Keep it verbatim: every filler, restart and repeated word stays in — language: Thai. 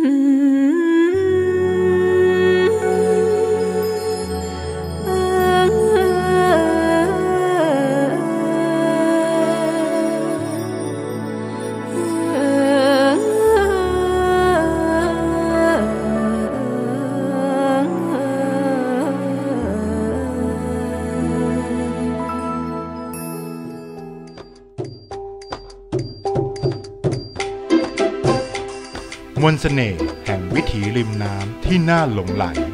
มนต์เสน่ห์แห่งวิถีริมน้ำที่น่าหลงไหล